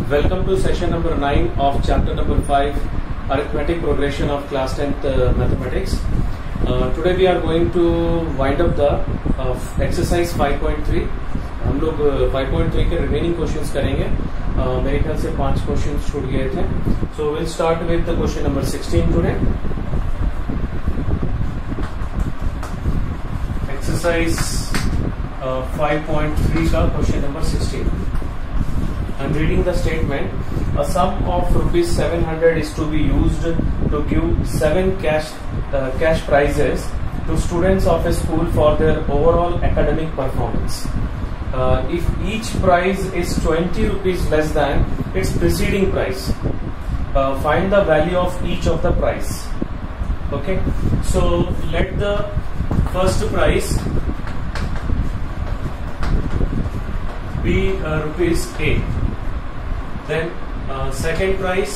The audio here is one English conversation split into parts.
Welcome to session number 9 of chapter number 5, Arithmetic Progression of class 10th Mathematics. Today we are going to wind up the exercise 5.3. हम लोग 5.3 के remaining questions करेंगे. मेरे ख्याल से 5 questions छूट गए थे. So we'll start with the question number 16 today. Exercise 5.3 का question number 16. I'm reading the statement. A sum of rupees 700 is to be used to give 7 cash prizes to students of a school for their overall academic performance. If each prize is 20 rupees less than its preceding prize, find the value of each of the prize. Okay, so let the first prize be rupees A. Then second price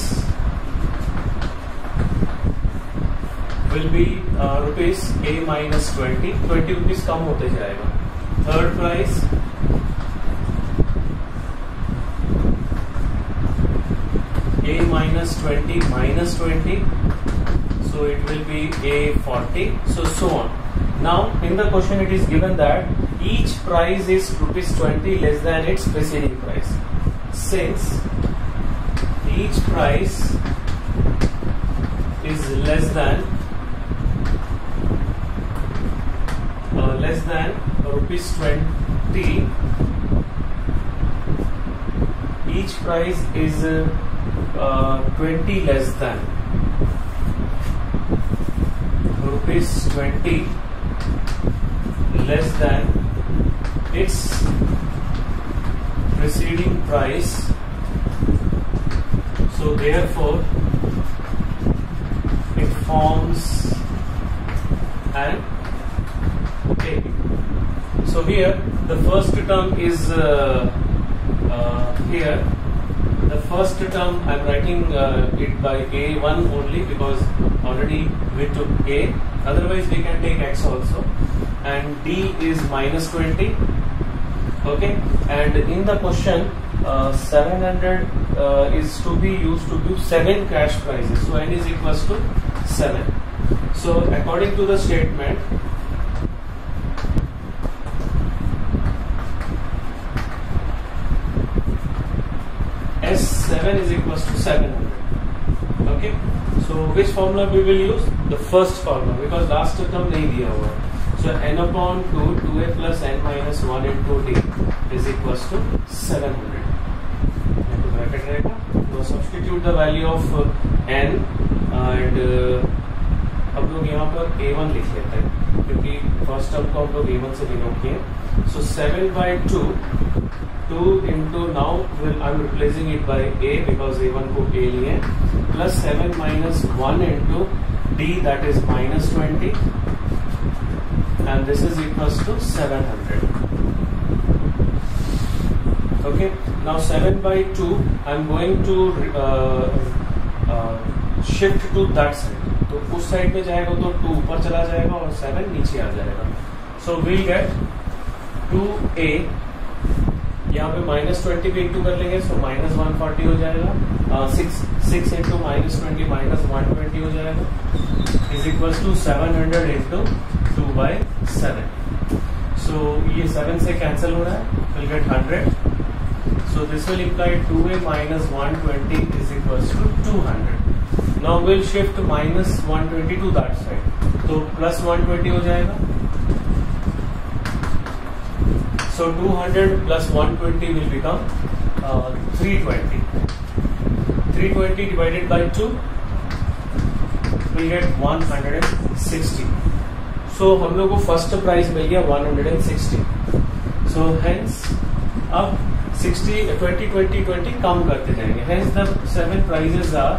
will be rupees A minus 20 rupees कम होते जाएगा. Third price A minus 20 minus 20, so it will be A 40, so on. Now in the question it is given that each price is rupees 20 less than its preceding price. Since each price is less than rupees 20, each price is 20 less than rupees 20 less than its preceding price. So therefore it forms an A. So here the first term is here. The first term I am writing it by A1 only because already we took A. Otherwise we can take X also. And D is minus 20. Okay. And in the question 700 is to be used to give 7 cash prizes. So N is equals to 7. So according to the statement, S7 is equals to 700. Okay. So which formula we will use? The first formula, because last term नहीं दिया हुआ. So N upon 2 2A plus N minus 1 into D is equals to 700. Bracket रहेगा. तो substitute the value of N and अब लोग यहाँ पर A1 लिख लेते हैं क्योंकि first term को हम लोग A1 से डिनोट किए. So 7 by 2 into now I'm replacing it by A because A1 को A लिए, plus 7 minus 1 into D, that is minus 20, and this is equals to 700. Okay, now 7 by 2 I'm going to shift to that side. तो उस side में जाएगा तो 2 ऊपर चला जाएगा और 7 नीचे आ जाएगा. So we'll get 2A. यहाँ पे minus 20 पे इंटू कर लेंगे, so minus 140 हो जाएगा. 6 इंटू minus 20 minus 120 हो जाएगा, is equals to 700 into 2 by 7. So ये 7 से कैंसिल हो रहा है, we'll get 100. So this will imply 2A minus 120 is equals to 200. Now we'll shift minus 120 to that side, तो plus 120 हो जाएगा. So 200 plus 120 will become 320. 320 divided by 2 will get 160. So हम लोग को first prize मिल गया 160. So hence अब 60 20 20 20 कम करते जाएंगे. Hence the 7 prizes are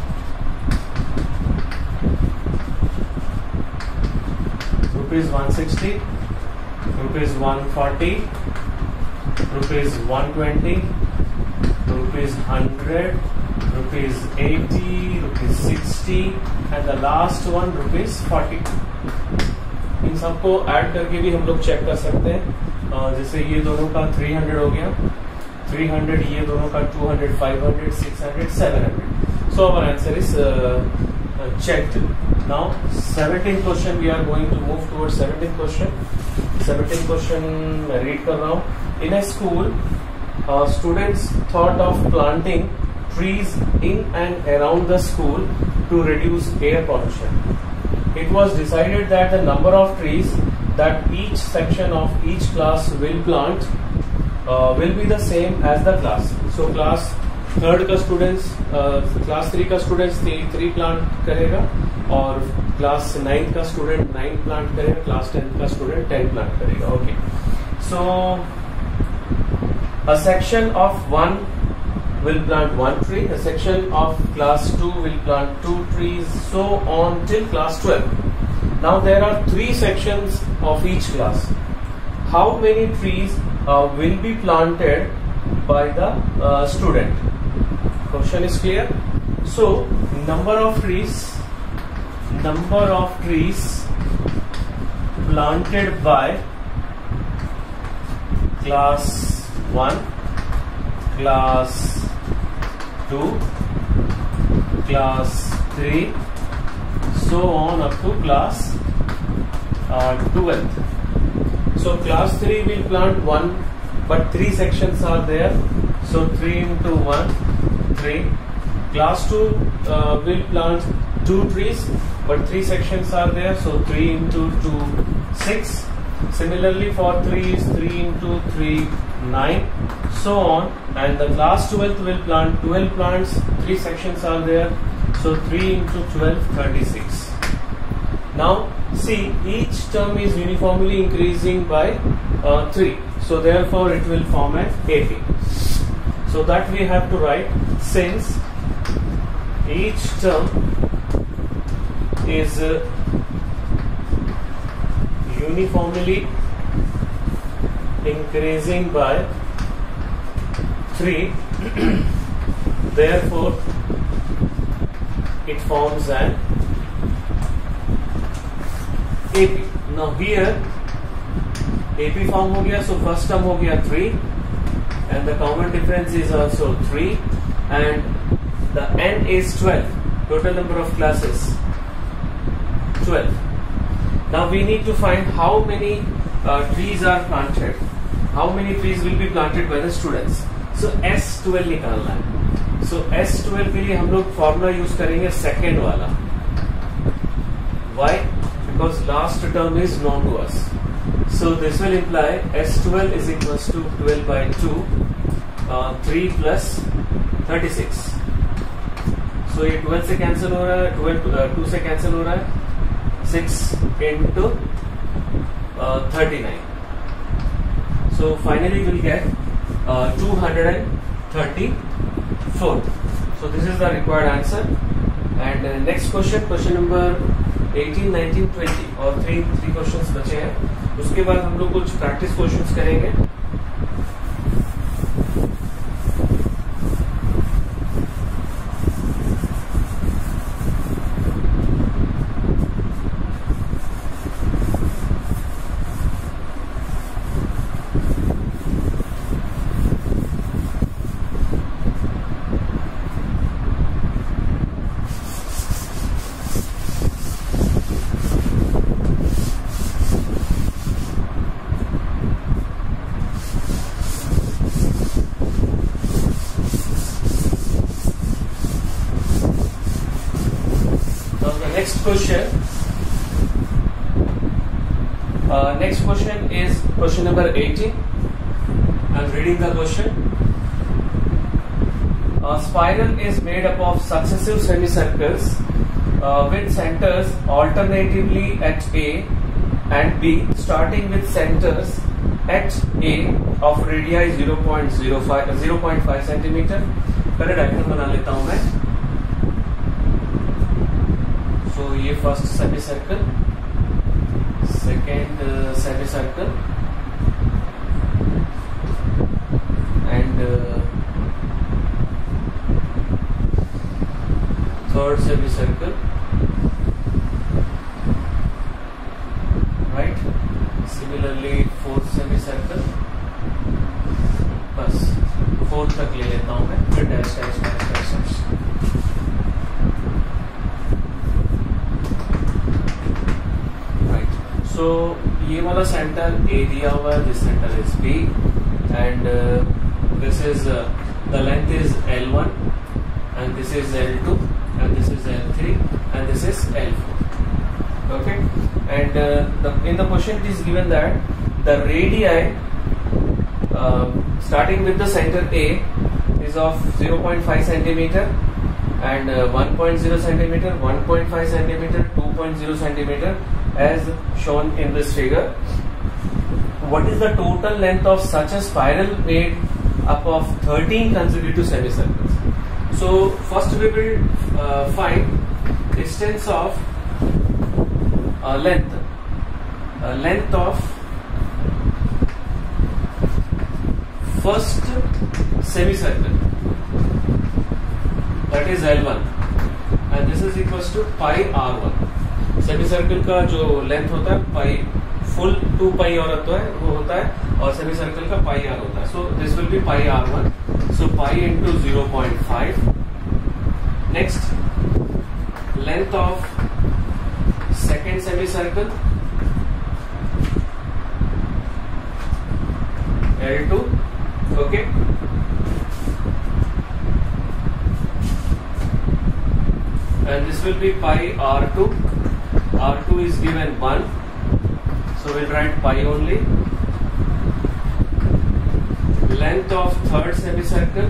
rupees 160, rupees 140, rupees 120, rupees 100, rupees 80, rupees 60, and the last one rupees 40. इन सबको ऐड करके भी हम लोग चेक कर सकते हैं. जैसे ये दोनों का 300 हो गया, 300, ये दोनों का 200, 500, 600, 700. So our answer is checked. Now 17th question, we are going to move towards 17th question. 17th question मैं read कर रहा हूँ. In a school, students thought of planting trees in and around the school to reduce air pollution. It was decided that the number of trees that each section of each class will plant will be the same as the class. So class third का students class 3 का students 3 plant करेगा और class 9 का student 9 plant करेगा, class 10 का student 10 plant करेगा. Okay, so a section of 1 will plant 1 tree, a section of class 2 will plant 2 trees, so on till class 12. Now there are 3 sections of each class. How many trees will be planted by the student? Question is clear. So number of trees planted by class 1, class 2, class 3, so on up to class 12th. So class 3 will plant 1, but 3 sections are there, so 3 into 1, 3. Class 2 will plant 2 trees, but 3 sections are there, so 3 into 2, 6. Similarly for 3 is 3 into 3, 9, so on. And the class 12th will plant 12 plants, 3 sections are there, so 3 into 12, 36. Now see, each term is uniformly increasing by 3, so therefore it will form an AP. So that we have to write, since each term is uniformly increasing by 3, therefore it forms an AP. Now here AP form हो गया, so first term हो गया 3 and the common difference is also 3 and the n is 12, total number of classes 12. Now we need to find how many trees are planted, how many trees will be planted by the students. So S12 निकालना है. So S12 के लिए हम लोग formula use करेंगे second वाला. Why? Because last term is known to us. So this will imply S12 is equals to 12 by 2, 3 plus 36. So ये 12 से कैंसिल हो रहा है, 12 2 से कैंसिल हो रहा है, 6 into 39. So finally we'll get 234. So this is the required answer. And next question, question number 18, 19, 20 और 3 क्वेश्चंस बचे हैं. उसके बाद हम लोग कुछ प्रैक्टिस क्वेश्चंस करेंगे. Next question is question number 18. I'm reading the question. A spiral is made up of successive semicircles with centers alternatively at A and B, starting with centers at A of radii 0.5 centimeter. पहले diagram बना लेता हूं मैं. So ये first semicircle, second semicircle and third semicircle, right? Similarly fourth semicircle, bus 4 तक ले लेता हूं मैं, फिर dash dash dash dash dash. Right, so ये वाला सेंटर ए दिया हुआ है, this centre is B and this is the length is L1 and this is L2 and this is L3 and this is L4. Okay, and in the question it is given that the radii starting with the center A is of 0.5 centimeter and 1.0 centimeter, 1.5 centimeter, 2.0 centimeter as shown in this figure. What is the total length of such a spiral made up of 13 consecutive semicircles? So first we will find distance of length of first semicircle, that is L1 and this is equals to pi R1. Semicircle का जो length होता है पाई, full 2 पाई और वो होता है और semicircle का पाई आर होता है. So this will be pi R1. So pi into 0.5. Next, length of second semicircle L2. Okay. And this will be pi R2. R2 is given 1. So we'll write pi only. Length of third semicircle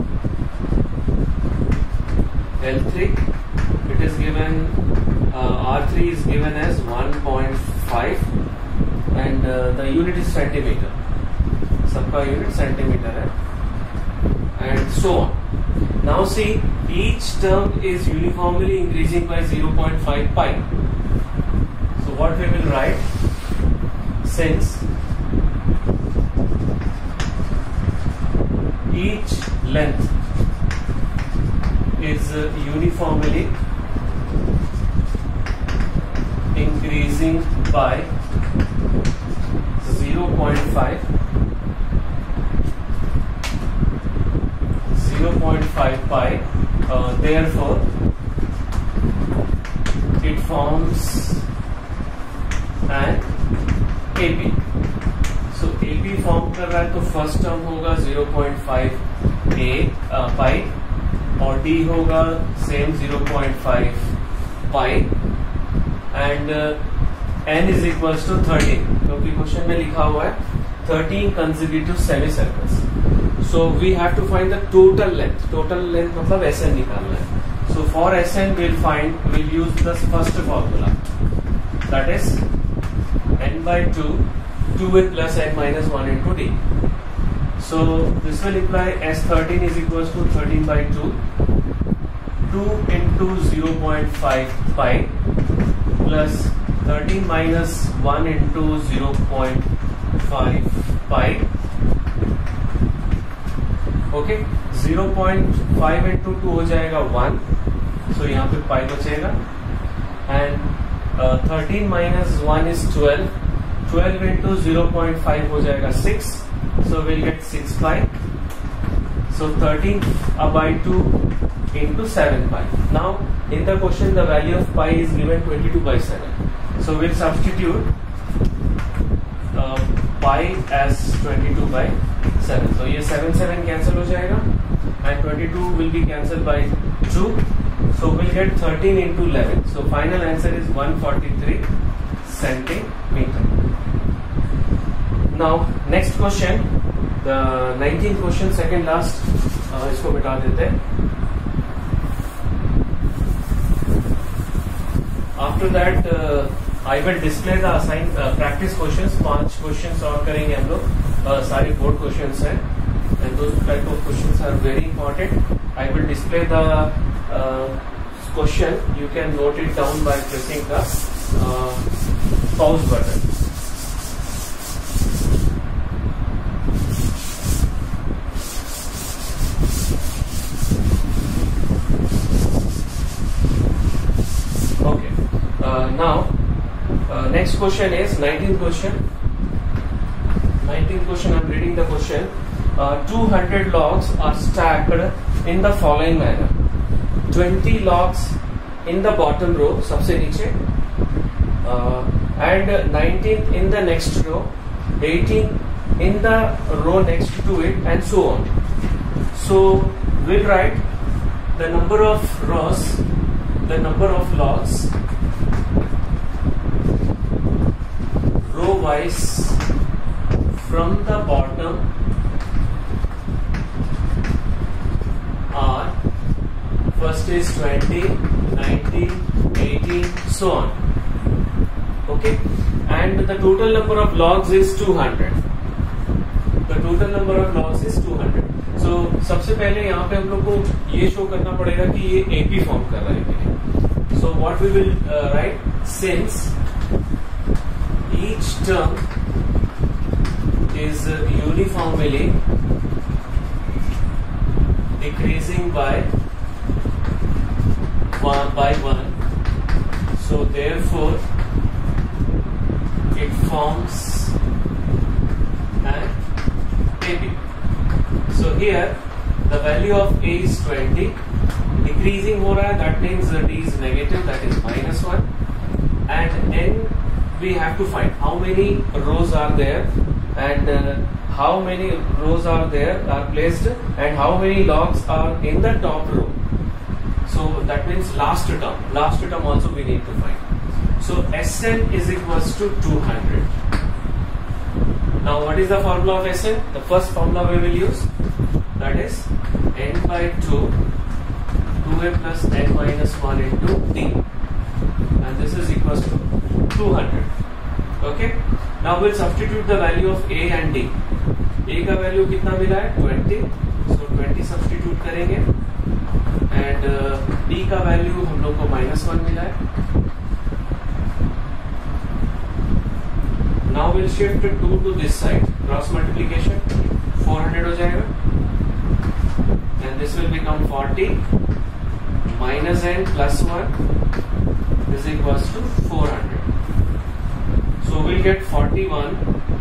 L3, it is given R3 is given as 1.5 and the unit is centimeter, सबका unit centimeter है, and so on. Now see, each term is uniformly increasing by 0.5 pi. So what we will write, since each length is uniformly increasing by 0.5 pi, therefore it forms an AP. So AP form कर रहा है तो first term होगा 0.5 पाई और D होगा same 0.5 pi and N is equals to 13, क्योंकि question में लिखा हुआ है 13 consecutive semicircles. So we have to find the total length. Total length मतलब SN निकालना है. So for SN we'll use the first formula, that is n by 2, 2n plus n minus 1 into D. So this will imply S13 is equals to 13 by 2, 2 into 0.5 pi plus 13 minus 1 into 0.5 pi. Okay, 0.5 into 2 हो जाएगा 1, so यहाँ पे pi बचेगा and 13 minus 1 is 12. 12 into 0.5 हो जाएगा 6, so we'll get 6 pi. So 13 by 2 into 7 pi. Now in the question the value of pi is given 22 by 7. So we'll substitute pi as 22 by 7. So ये 7 cancel हो जाएगा and 22 will be cancelled by 2. So we'll get 13 into 11. So final answer is 143 centimeter. Now next question, the 19th question, second last, इसको मिटा देते हैं. After that I will display the assigned practice questions. 5 questions और करेंगे हम लोग. सारी board questions हैं and those type of questions are very important. I will display the question. You can note it down by pressing the pause button. Okay. Now next question is 19th question. 19th question, I'm reading the question. 200 logs are stacked in the following manner. 20 logs in the bottom row, सबसे नीचे, and 19 in the next row, 18 in the row next to it, and so on. So we'll write the number of rows, the number of logs row wise from the bottom are, first is 20, 19, 18, so on. Okay, and the total number of logs is 200. The total number of logs is 200. So सबसे पहले यहाँ पे हम लोग को ये show करना पड़ेगा कि ये AP फॉर्म कर रहा है कि नहीं. So what we will write, since each term is uniformly decreasing by 1, so therefore it forms an AB. So here the value of A is 20, decreasing हो रहा है, that means D is negative, that is -1, and N we have to find how many rows are there, and how many rows are placed, and how many logs are in the top row. So that means last term also we need to find. So Sn is equals to 200. Now what is the formula of Sn? The first formula we will use, that is n by 2, 2a plus n minus 1 into d, and this is equals to 200. Okay, now we'll substitute the value of a and d. A का value कितना मिला है? 20, so 20 substitute करेंगे, and d का value हम लोग को -1 मिला है. Now we'll shift 2 to this side, cross multiplication, 400 हो जाएगा, and this will become 40 minus n plus 1 is equals to 400. So we'll get 41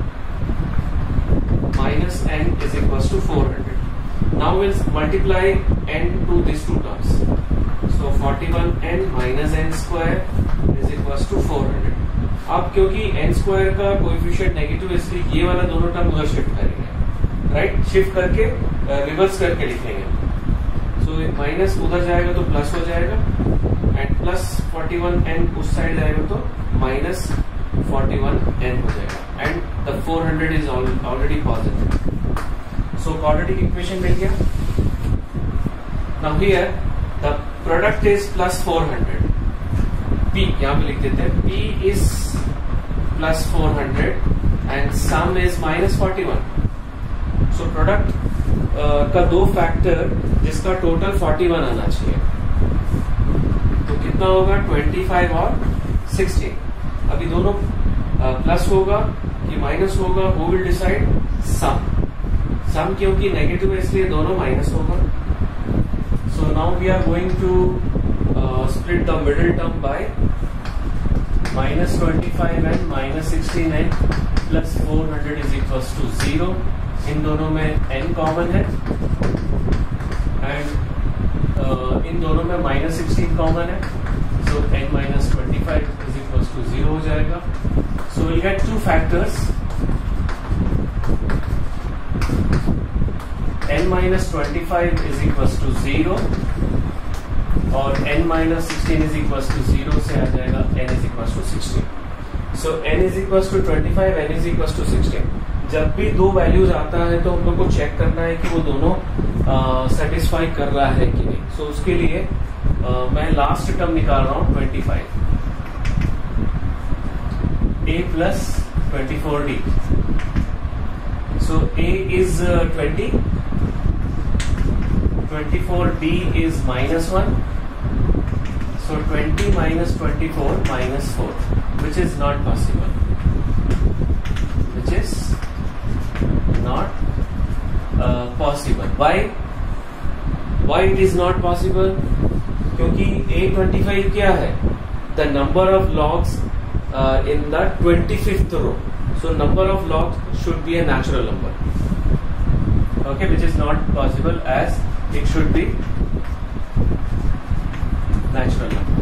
minus n is equals to 400. Now we'll multiply n to these two terms. So 41n minus n square is equals to 400. अब क्योंकि n square का coefficient negative, इसलिए ये वाला दोनों term उधर shift करेंगे, right, shift करके रिवर्स करके लिखेंगे. सो माइनस उधर जाएगा तो प्लस हो जाएगा, एंड प्लस 41n उस साइड जाएगा तो माइनस 41n हो जाएगा, and the 400 is already positive. So quadratic equation मिल गया. Now here the product is plus 400. P यहाँ पे लिख देते हैं, P is plus 400 and sum is minus 41. So product का दो फैक्टर जिसका टोटल 41 आना चाहिए, तो कितना होगा? 25 और 16. अभी दोनों प्लस होगा कि माइनस होगा, वो विल डिसाइड. सम क्योंकि नेगेटिव है इसलिए दोनों माइनस होगा. So now we are going to split the middle term by minus 25 and minus 16n plus 400 is equals to 0. इन दोनों में n कॉमन है, एंड इन दोनों में minus 16 कॉमन है, so n minus 25 is equals to 0 हो जाएगा. So we'll get two factors, n minus 25 is equals to 0 और n minus 16 is equals to 0 से आ जाएगा n is equals to 16. So n is equals to 25, n is equals to 16. जब भी दो values आता है तो हम लोग को चेक करना है कि वो दोनों सेटिस्फाई कर रहा है कि नहीं. सो उसके लिए मैं लास्ट टर्म निकाल रहा हूँ 25, a plus 24d. So a is 20, 24d is -1. So 20 minus 24 minus 4, which is not possible. Which is not possible. Why it is not possible? क्योंकि A25 क्या है? The number of logs in the 25th row. So number of logs should be a natural number. okay, which is not possible as it should be natural number.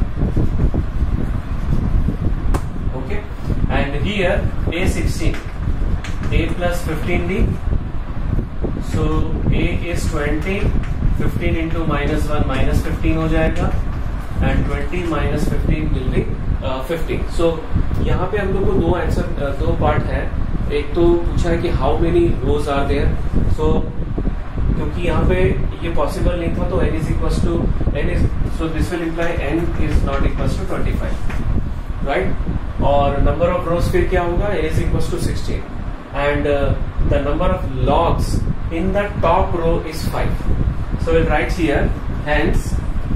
Okay, and here A16, A plus 15D, so A is 20, 15 into -1 -15 हो जाएगा, and 20 minus 15 will be 15. So यहाँ पे हम लोग को दो answer, दो part है. एक तो पूछा है कि how many rows are there. So क्योंकि यहाँ पे ये पॉसिबल नहीं था, तो n is equals to n is, so this will imply n is not equals to 25, right? और नंबर ऑफ रोज फिर क्या होगा, a is equals to 16, and the number of logs in the top row is 5. So we'll write here, hence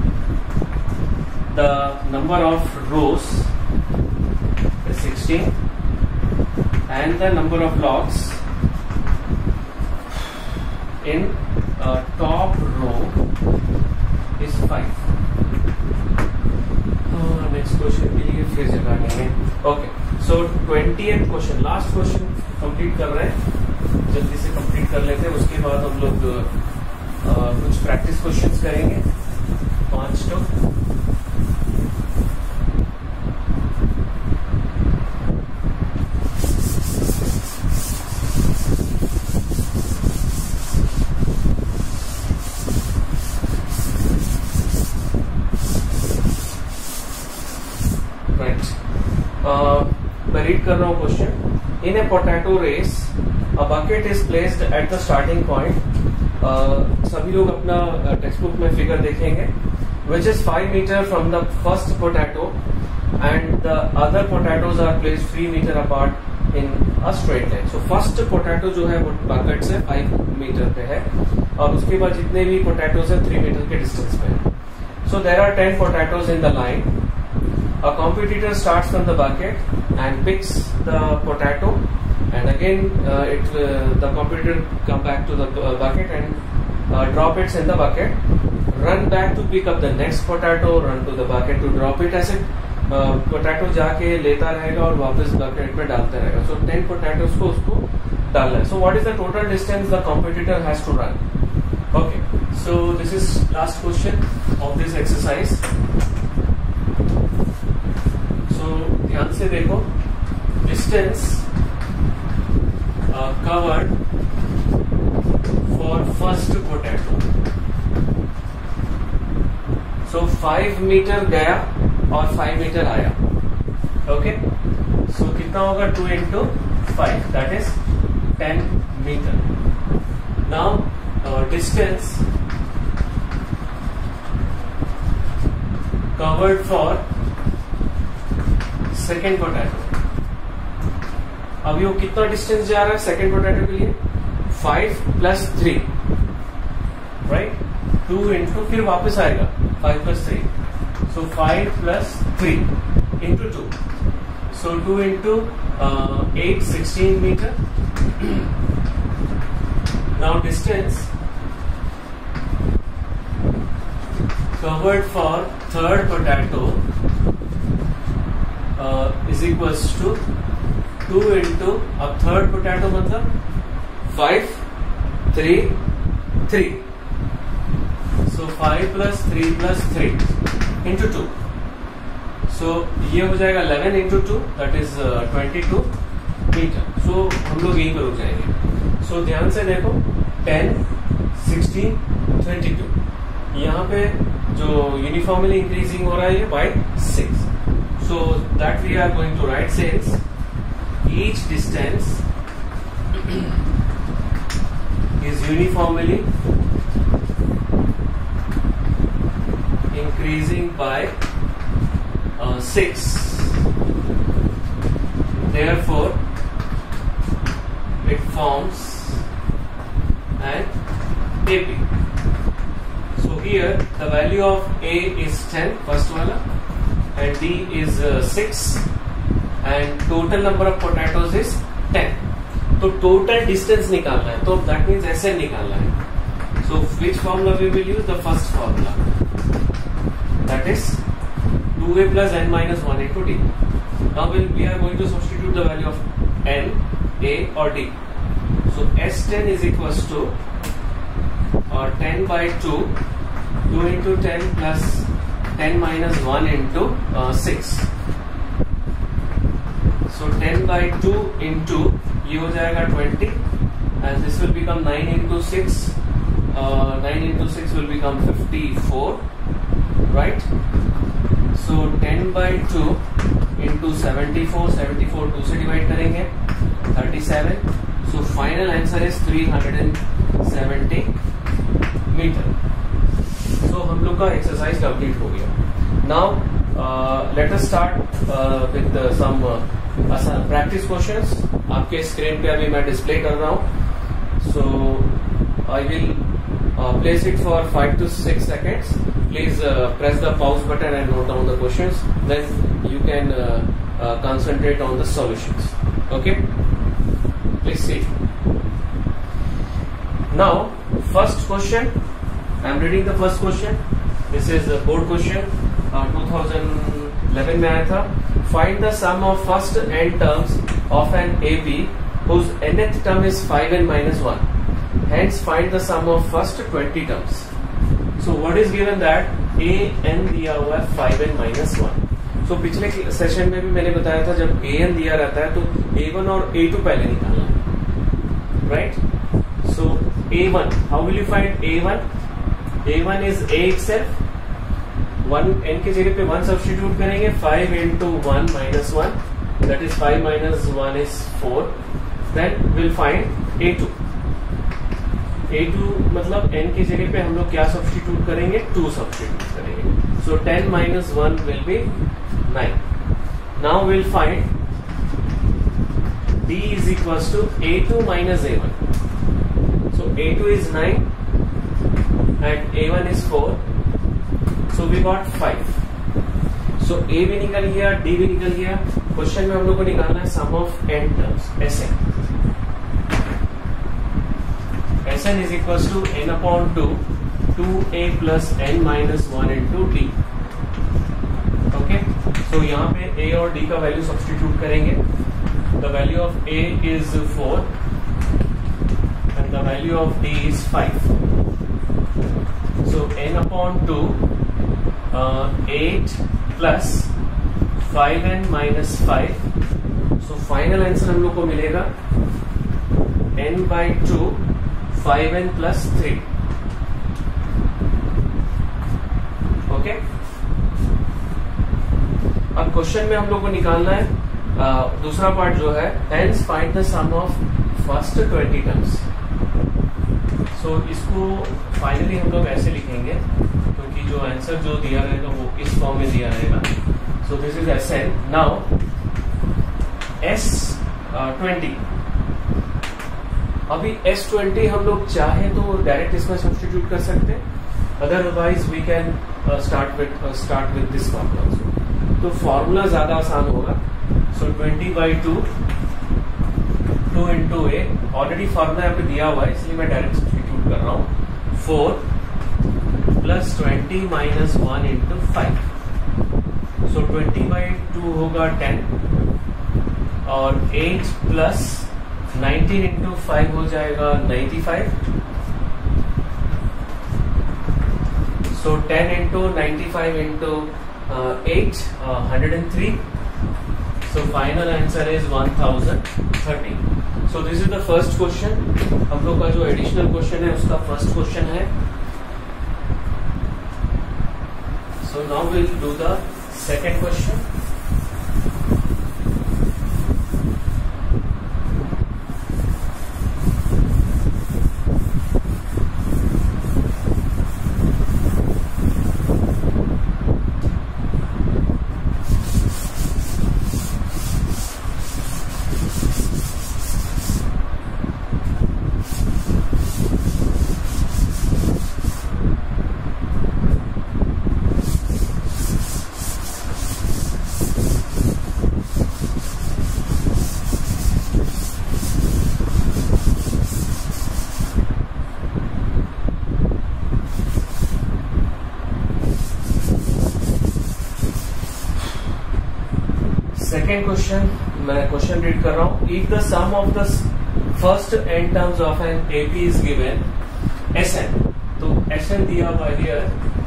the number of rows is 16 and the number of logs in top row is 5. Next question के लिए फिर जगह नहीं है. Okay, so 20th question, last question complete कर रहे हैं, जल्दी से कंप्लीट कर लेते हैं. उसके बाद हम लोग कुछ प्रैक्टिस क्वेश्चंस करेंगे, 5 तो. मैं रीड कर रहा हूँ question. In a potato race a bucket is placed at the starting point. सभी लोग अपना टेक्स्ट बुक में फिगर देखेंगे. Which is 5 metre from the first potato and the other potatoes are placed 3 metre apart in a straight line. So first potato जो है वो bucket से 5 metre पे है, और उसके बाद जितने भी पोटैटोज है 3 मीटर के डिस्टेंस पे है. So there are 10 potatoes in the line. A competitor starts from the bucket and picks the potato, and again the competitor come back to the bucket and drop it in the bucket. Run back to pick up the next potato, run to the bucket to drop it. ऐसे potato जाके लेता रहेगा और वापस bucket में डालता रहेगा. So 10 potatoes को उसको डालना है. So what is the total distance the competitor has to run? Okay, so this is last question of this exercise. ध्यान से देखो, distance covered for first potato. So 5 metre गया और 5 मीटर आया. ओके, सो कितना होगा, 2 into 5, that is 10 metre. Now distance covered for second potato. अभी वो कितना डिस्टेंस जा रहा है सेकेंड पोटैटो के लिए, 5 plus 3, राइट. 2 into, फिर वापस आएगा 5 plus 3, so 5 plus 3 into 2, so 2 into 8, 16 meter. Now distance covered for third potato is equals to 2 into, अब थर्ड पोटैटो मतलब 5, 3, 3. So 5 plus 3 plus 3 into 2. So ये हो जाएगा 11 into 2, that is 22 metre. So हम लोग यहीं पर रुक जाएंगे. So ध्यान से देखो, 10, 16, 22. यहाँ पे जो यूनिफॉर्मली इंक्रीजिंग हो रहा है ये by 6. So that we are going to write since each distance is uniformly increasing by 6. Therefore, it forms an AP. So here the value of A is 10, first wala, and D is 6, and total number of potatoes is 10. तो total distance निकालना है, तो that means ऐसे निकालना है. So which formula we will use? The first formula, that is 2a plus n minus 1 into d. Now we are going to substitute the value of n, a or d. So S10 is equals to और 10/2 2 into 10 plus 10 minus 1 into 6. So 10/2 into ये हो जाएगा 20 and this will become 9 into 6. 9 into 6 will become 54, right? So 10/2 into 74, 74 2 से divide करेंगे 37. So final answer is 370 metre. So हम लोग का exercise complete हो गया. Now let us start with some practice questions. आपके स्क्रीन पे अभी मैं डिस्प्ले कर रहा हूं. So I will place it for 5 to 6 seconds. Please press the pause button and note down the questions. Then you can concentrate on the solutions. Okay? Please see. Now, first question. I am reading the first question. This is a board question. 2011 में आया था. Find the sum of first n terms of an AB whose nth term is 5n minus 1. Hence, find the sum of first 20 terms. So, what is given that a n दिया हुआ है 5n minus 1. So, पिछले session में भी मैंने बताया था जब a n दिया रहता है तो a1 और a2 पहले निकालना है, right? So, a1, how will you find a1? a1 is a itself. 1 n के जगह पे 1 सब्स्टिट्यूट करेंगे. 5 into 1 minus 1, that is 5 minus 1 is 4. Then we'll find a2. a2 मतलब n की जगह पे हम लोग क्या सब्स्टिट्यूट करेंगे? 2 सब्स्टिट्यूट करेंगे. So 10 minus 1 will be 9. Now we'll find d is equals to a2 minus a1. So a2 is 9 and a1 is 4. So we got 5. So a भी निकल गया, d भी निकल गया. क्वेश्चन में हम लोग को निकालना है sum of n terms, Sn. Sn is equals to n upon 2, 2a plus n minus 1 into d. Okay? So यहाँ पे a और d का वैल्यू सब्स्टिट्यूट करेंगे. The value of a is 4 and the value of d is 5. So n upon 2, 8 plus 5n minus 5. So final answer हम लोग को मिलेगा n/2 5n plus 3. Okay. अब क्वेश्चन में हम लोग को निकालना है दूसरा पार्ट जो है hence find the sum of first 20 terms. So इसको फाइनली हम लोग ऐसे लिखेंगे क्योंकि जो आंसर जो दिया रहेगा वो इस फॉर्म में दिया रहेगा. So this is Sn. Now S20. अभी S20 हम लोग चाहे तो डायरेक्ट इसमें सब्स्टिट्यूट कर सकते हैं. Otherwise we can start with this formula. तो फॉर्मूला ज्यादा आसान होगा. So 20/2 2 into a. Already formula यहाँ पे दिया हुआ है इसलिए मैं डायरेक्ट सब्स्टिट्यूट कर रहा हूँ. 4 plus 20 minus 1 into 5. So 20/2 होगा 10 और 8 plus 19 into 5 हो जाएगा 95. So 10 into 95 into 8 103. So final answer is 1030. So this is the first question. हम लोग का जो एडिशनल क्वेश्चन है उसका फर्स्ट क्वेश्चन है. So now we'll do the second question. Second question, मैं क्वेश्चन रीड कर रहा हूं. If the sum of the first n terms of an AP is given Sn, Sn दिया हुआ here,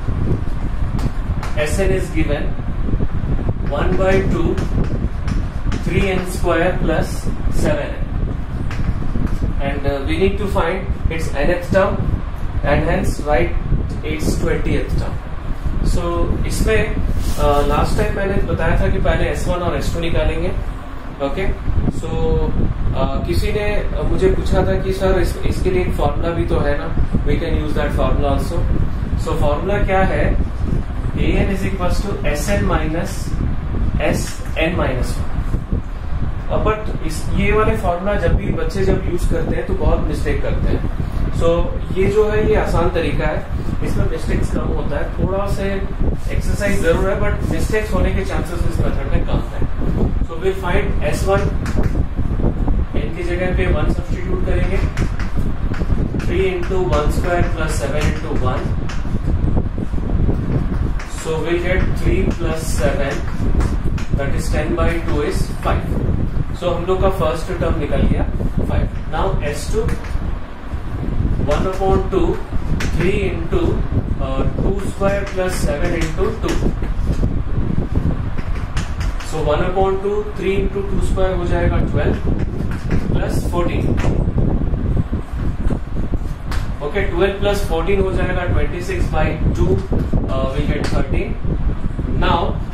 Sn is given 1 by 2 3n square plus 7n, and we need to find its nth term and hence write its 20th term. So इसमें last time मैंने बताया था कि पहले S1 और S2 निकालेंगे. ओके, सो किसी ने मुझे पूछा था कि सर इसके लिए एक फॉर्मूला भी तो है ना, we can use that formula also. So formula क्या है, an is equal to Sn minus Sn minus 1. But ये वाले फॉर्मूला जब भी बच्चे यूज करते हैं तो बहुत मिस्टेक करते हैं. सो ये जो है ये आसान तरीका है, इसमें मिस्टेक्स कम होता है. थोड़ा से एक्सरसाइज जरूर है बट मिस्टेक्स होने के चांसेस इस मेथड में कम है. So will find S1, n की जगह पे 1 सब्स्टिट्यूट करेंगे. 3 into 1 square plus 7 into 1. So will get 3 plus 7, that is 10 by 2 is 5. So हम लोग का फर्स्ट टर्म निकल गया 5. Now S2 1 upon 2 3 into 2 square plus 7 into 2. So 1 upon 2 3 into 2 square हो जाएगा 12 plus 14. Okay, 12 plus 14 हो जाएगा 26 by 2 we get 13. Now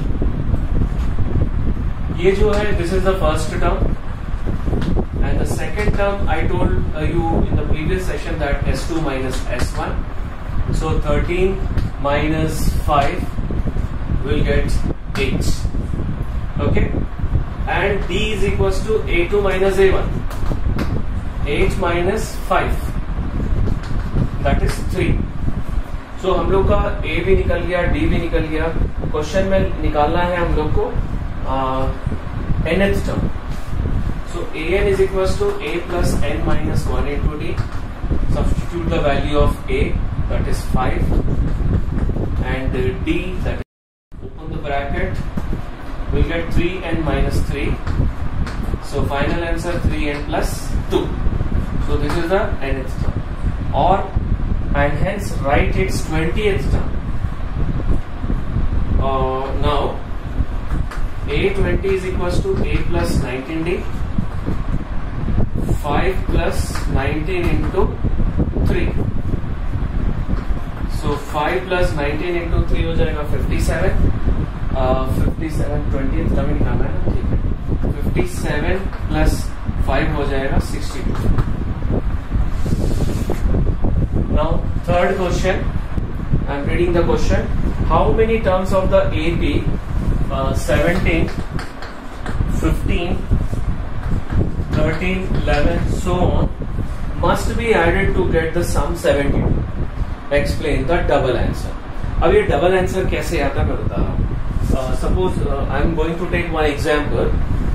ये जो है this is the first term. And the second term I told you in the previous session that S2 minus S1. So 13 minus 5 will get 8. Okay. And D is equals to A2 minus A1. 8 minus 5. That is 3. So हम लोग का A भी निकल गया, D भी निकल गया. Question में निकालना है हम लोग को nth term. So an is equals to a plus n minus 1 into d. Substitute the value of a, that is 5, and d, that is, open the bracket, we'll get 3n minus 3. So final answer 3n plus 2. So this is the nth term, or and hence write its 20th term. Now a20 is equals to a plus 19d. 5 plus 19 into 3. So 5 plus 19 into 3 हो जाएगा 57. 57 20th term निकालना है, ठीक है. 57 plus 5 हो जाएगा 62. Now third question, I am reading the question. How many terms of the AP 17, 15, 13, 11, so on must be added to get the sum 72. Explain the double answer. अब ये double answer कैसे आता है मैं बता रहा हूँ. Suppose I am going to take one example.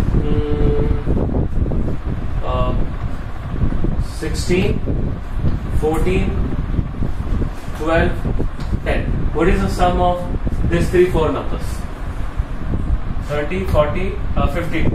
16, 14, 12, 10. What is the sum of these 4 numbers? 30, 40, 52.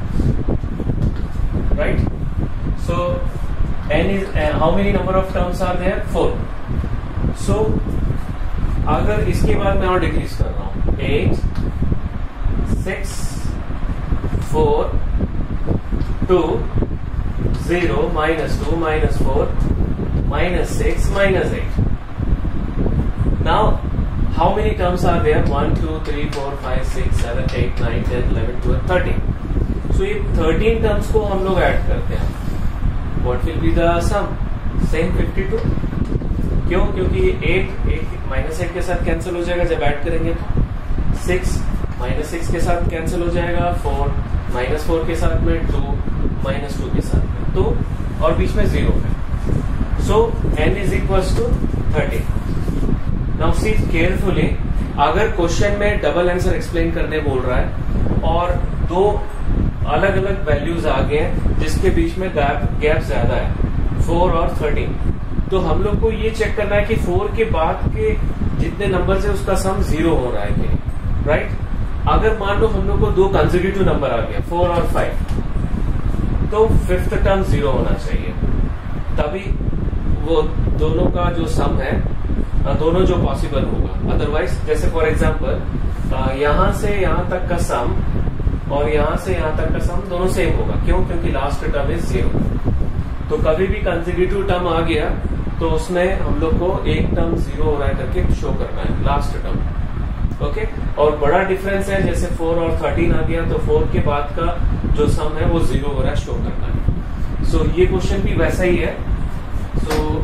Right? So n is how many number of terms are there? 4. So अगर इसके बाद मैं और डिक्रीज कर रहा हूं, 8, 6, 4, 2, 0, minus 2, minus 4, minus 6, minus 8. Now how many terms are there? 1, 2, 3, 4, 5, 6, 7, 8, 9, 10, 11, 12, 13. So ये 13 terms को हम लोग ऐड करते हैं. What will be the sum? Same 52. क्यों? क्योंकि 8 माइनस 8 के साथ कैंसिल हो जाएगा जब ऐड करेंगे तो. 6 माइनस 6 के साथ कैंसिल हो जाएगा. 4 माइनस 4 के साथ में, 2 माइनस 2 के साथ में, तो और बीच में 0 है. So n is equals to 13. Now see carefully. अगर क्वेश्चन में डबल आंसर एक्सप्लेन करने बोल रहा है और दो अलग अलग वैल्यूज आ गए हैं जिसके बीच में गैप ज्यादा है, 4 और 13, तो हम लोग को ये चेक करना है कि 4 के बाद के जितने नंबर है उसका सम 0 हो रहा है कि नहीं. राइट? अगर मान लो हम लोग को 2 कंसेक्यूटिव नंबर आ गया 4 और 5, तो 5th टर्म 0 होना चाहिए, तभी वो दोनों का जो सम है दोनों जो पॉसिबल होगा। अदरवाइज जैसे फॉर एग्जांपल यहां से यहां तक का सम और यहां से यहां तक का सम दोनों सेम होगा। क्यों? क्योंकि लास्ट टर्म इज 0। तो कभी भी कंसेक्यूटिव टर्म आ गया तो उसमें हम लोग को एक टर्म 0 हो रहा है करके शो करना है, लास्ट टर्म। ओके, और बड़ा डिफरेंस है, जैसे 4 और 13 आ गया तो 4 के बाद का जो सम है वो 0 हो रहा है, शो करना है। सो ये क्वेश्चन भी वैसा ही है। सो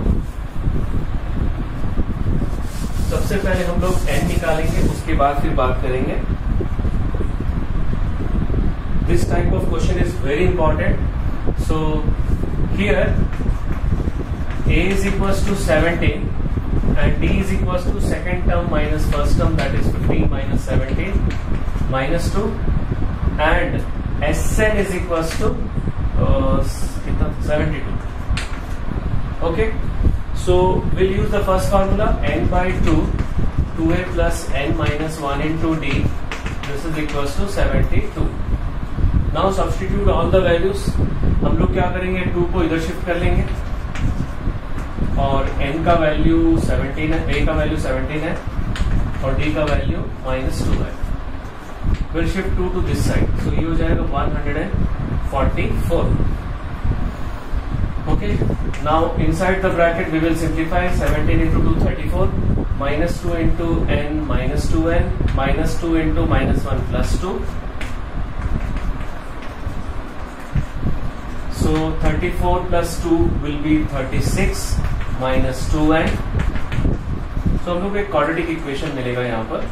सबसे पहले हम लोग n निकालेंगे, उसके बाद फिर बात करेंगे। This type of question is very important. So here a is equals to 17 and d is equals to second term minus first term, that is 15 minus 17 minus 2, and Sn is equals to 72. Okay, so we'll use the first formula, n by 2, 2a plus n minus 1 into d, this is equals to 72. Now substitute all the values. हम लोग क्या करेंगे, 2 को इधर shift कर लेंगे और n का वैल्यू 17 है, a का वैल्यू 17 है और d का वैल्यू -2 है। We'll shift 2 to this side, so ये हो जाएगा 144. Okay, now inside the bracket we will simplify 17 into 2 34, -2 into n minus 2n, -2 into -1 plus 2. So 34 plus 2 will be 36 minus 2n. So हम लोग को एक क्वाड्रेटिक इक्वेशन मिलेगा यहाँ पर।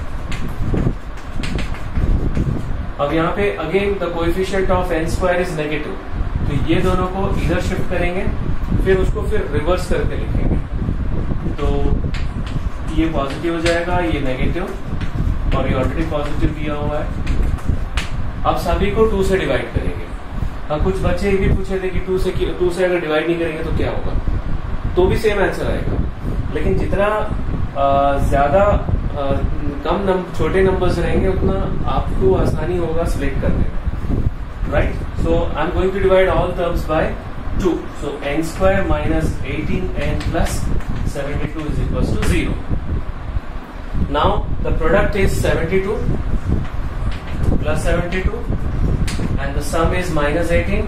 अब यहाँ पे again the coefficient of n square is negative, तो ये दोनों को इधर शिफ्ट करेंगे, फिर उसको फिर रिवर्स करके लिखेंगे। तो ये पॉजिटिव हो जाएगा, ये नेगेटिव और ये ऑलरेडी पॉजिटिव दिया हुआ है। अब सभी को 2 से डिवाइड करेंगे। अब कुछ बच्चे ये भी पूछे थे कि 2 से अगर डिवाइड नहीं करेंगे तो क्या होगा, तो भी सेम आंसर आएगा। लेकिन जितना ज्यादा कम छोटे नंबर्स रहेंगे उतना आपको आसानी होगा स्प्लिट करने में, right. So I am going to divide all terms by 2, so n square minus 18n plus 72 is equal to 0। Now the product is 72 plus 72 and the sum is -18.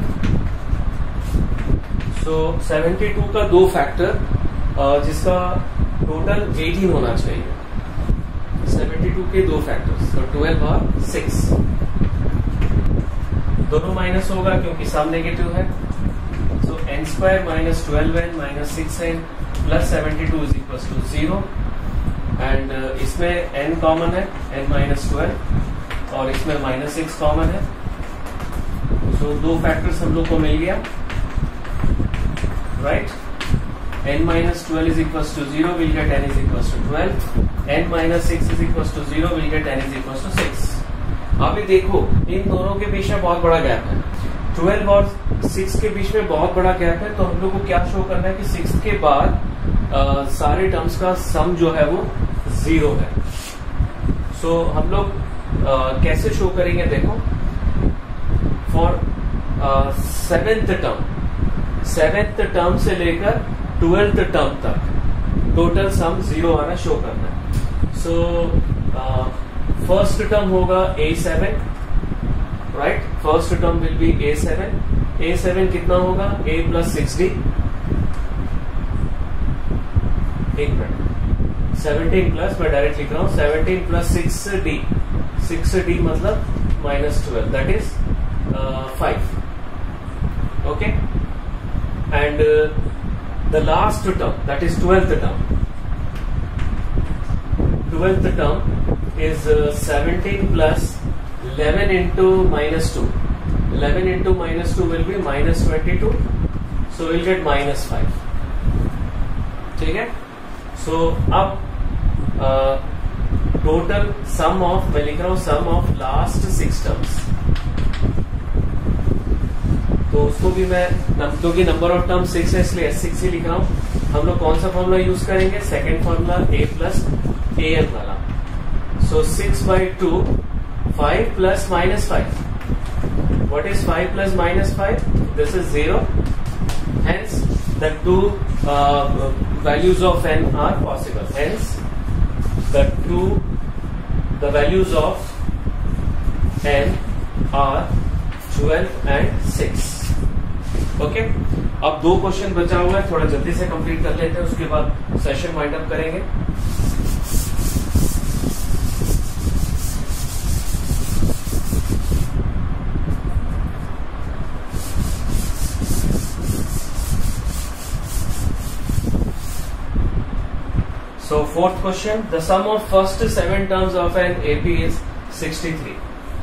So 72 का 2 factor जिसका total 18 होना चाहिए, 72 के 2 factors, तो 12 और 6 दोनों minus होगा क्योंकि सम नेगेटिव है। So n square minus 12n minus 6n plus 72 is equal to 0, and इसमें n कॉमन है, n माइनस 12, और इसमें -6 कॉमन है। तो 2 फैक्टर्स हम लोग को मिल गया, right. n minus 12 is equals to 0, we'll get n is equals to 12. n minus 6 is equals to 0, we'll get n is equals to 6. अभी देखो इन दोनों के बीच में बहुत बड़ा गैप है, 12 और 6 के बीच में बहुत बड़ा गैप है। तो हम लोग को क्या शो करना है कि 6 के बाद सारे टर्म्स का सम जो है वो 0 है। सो हम लोग कैसे शो करेंगे, देखो फॉर 7th टर्म से लेकर 12th टर्म तक टोटल सम 0 आना शो करना है। सो फर्स्ट टर्म होगा A7, right. First term will be A7 कितना होगा, A प्लस 6D, एक मिनट, 17 प्लस, मैं डायरेक्ट लिख रहा हूं 17 प्लस 6D, 6D मतलब -12, that is 5. Okay, and the last term, that is 12th term. 12th term is 17 plus 11 into -2. 11 into -2 will be -22. So we'll get -5. ठीक है। So अब total sum of, मैं लिख रहा हूं सम ऑफ लास्ट 6 टर्म्स, तो उसको भी मैं, क्योंकि नंबर ऑफ टर्म 6 है इसलिए S6 ही लिख रहा हूं। हम लोग कौन सा फॉर्मूला यूज करेंगे, second formula A plus AN वाला। So 6/2, 5 plus -5. What is 5 plus -5? This is 0, hence the two values of n are possible. Hence, the values of n are 12 and 6. Okay, अब 2 क्वेश्चन बचा हुआ है, थोड़ा जल्दी से complete कर लेते हैं, उसके बाद सेशन वाइंड अप करेंगे. So fourth question, the sum of first 7 terms of an AP is 63.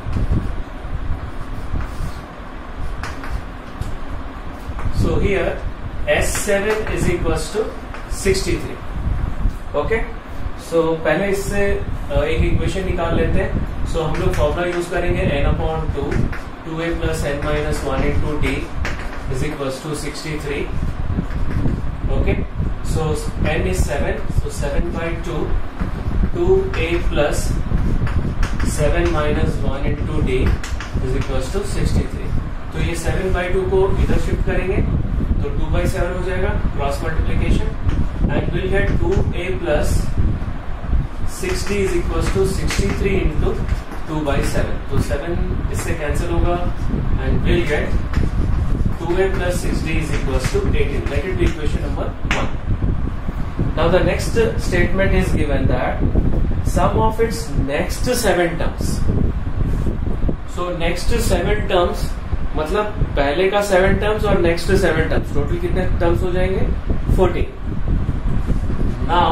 So here S7 is equals to 63. Okay. So पहले इससे एक इक्वेशन निकाल लेते हैं. So हम लोग फॉर्मूला यूज करेंगे n/2 2a plus n minus 1 into d is equals to 63. Okay. So n is 7, so 7 by 2, 2a plus 7 minus 1 into d is equals to 63. तो ये 7 by 2 को इधर शिफ्ट करेंगे तो 2 by 7 हो जाएगा, cross multiplication, and will get 2a plus 60 is equals to 63 into 2 by 7. तो 7 इससे कैंसिल होगा and will get 2a plus 60 is equals to 18. Let it be equation number 1. Now the next statement is given that sum of its next 7 terms. So next 7 terms मतलब पहले का 7 terms और next 7 terms, total कितने terms हो जाएंगे? 14. Now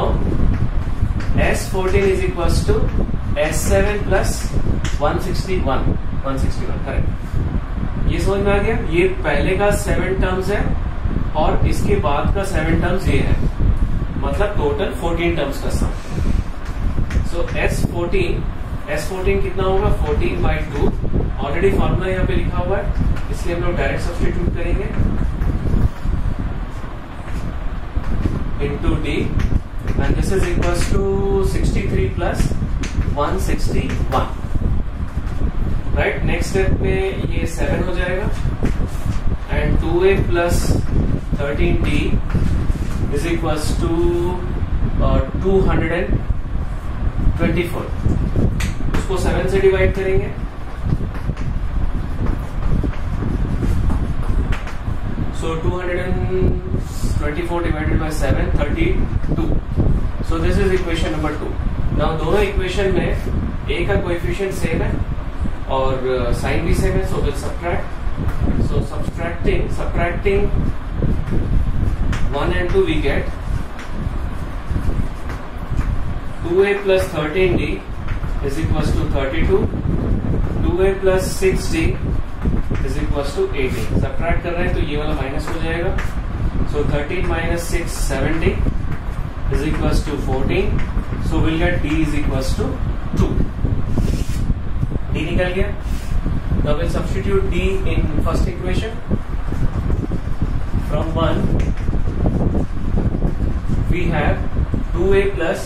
S14 is equals to S7 plus 161 correct. ये समझ में आ गया? ये पहले का 7 terms है और इसके बाद का 7 terms ये है, मतलब टोटल 14 टर्म्स का सम. सो S14 कितना होगा? 14 by 2. ऑलरेडी फॉर्मूला यहाँ पे लिखा हुआ है, इसलिए हम लोग डायरेक्ट सब्स्टिट्यूट करेंगे into d and this is equals to 63 plus 161. Right. Next step पे ये 7 हो जाएगा and 2a plus 13d is equals to 224. उसको 7 से डिवाइड करेंगे so 224 divided by 7 32. So this is equation number 2. Now दोनों इक्वेशन में a का कोएफिशिएंट सेम है और साइन भी सेम है, so we'll subtract. So subtracting 1 and 2 we get 2a plus 13d is equals to 32. 2a plus 6d is equals to 18. Subtract कर रहे हैं तो ये वाला माइनस हो जाएगा. So 13 minus 6 7d is equals to 14. So we'll get d is equals to 2. d निकल गया. Now we'll substitute d in first equation. From 1 we have 2a plus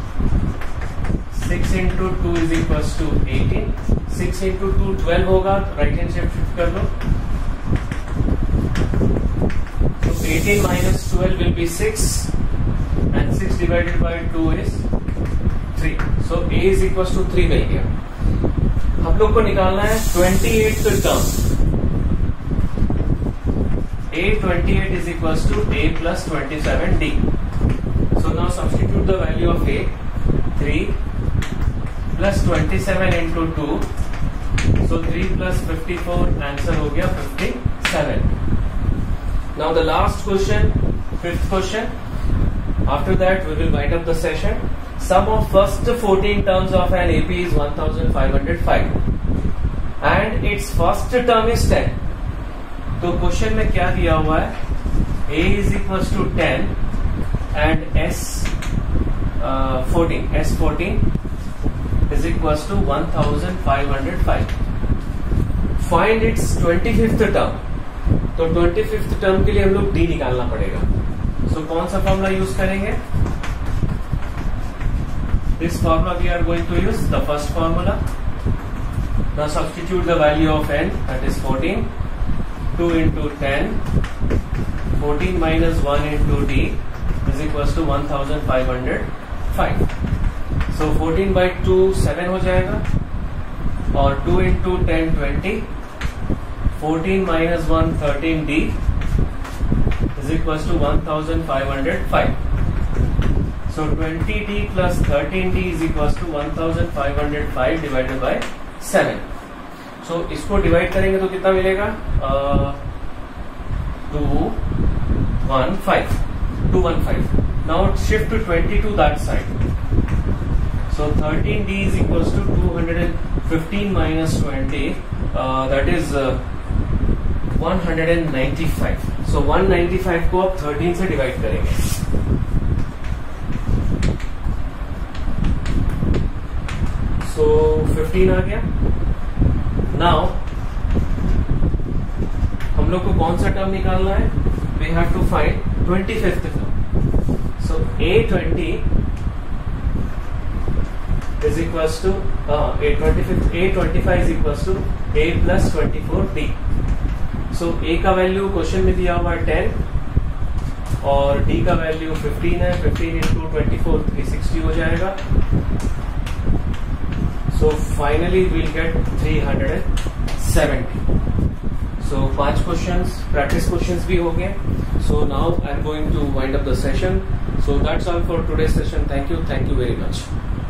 6 into 2 is equals to 18. 6 into 2 12 होगा, right hand shift कर लो. So 18 minus 12 will be 6 and 6 divided by 2 is 3. So a is equals to 3 मिल गया. हम लोग को निकालना है 28th term. A28 is equals to a plus 27d. So now substitute the value of a. 3 plus 27 into 2. So 3 plus 54 answer हो गया 57. Now the last question, 5th question. After that we will wind up the session. Sum of first 14 terms of an AP is 1505 and its first term is 10. तो question में क्या दिया हुआ है? A is equals to 10 and S14 is equals to 1505. Find its 25th term. तो 25th term के लिए हम लोग D निकालना पड़ेगा. So कौन सा फॉर्मूला यूज करेंगे? This formula we are going to use the first formula. Now substitute the value of n, that is 14. 2 into 10, 14 minus 1 into d is equals to 1505. So 14 by 2 7 हो जाएगा और 2 into 10 20. 14 minus 1 13d is equals to 1505. So 20d plus 13d is equals to 1505 divided by 7. So इसको divide करेंगे तो कितना मिलेगा? 215. Now shift to 20 to that side. So 13d is equals to 215 minus 20. That is 195. So 195 को अब 13 से divide करेंगे. So 15 आ गया. Now हम लोग को कौन सा टर्म निकालना है? We have to find 25th term. So A20 is equals to A25 is equals to A plus 24D. So A का वैल्यू क्वेश्चन में दिया हुआ है 10 और D का वैल्यू 15 है. 15 into 24 360 हो जाएगा. So finally we'll get 370. So 5 questions, practice questions भी हो गए. So now I'm going to wind up the session. So that's all for today's session. Thank you very much.